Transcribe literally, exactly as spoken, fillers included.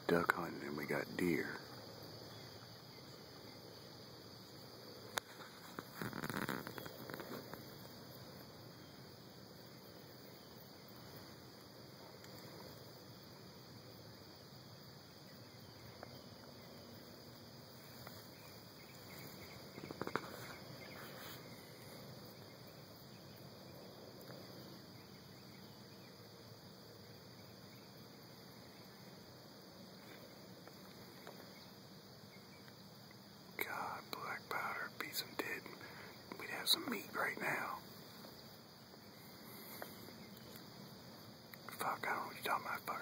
duck hunting and we got deer. Black powder, be some dead. We'd have some meat right now. Fuck, I don't know what you're talking about. Fuck.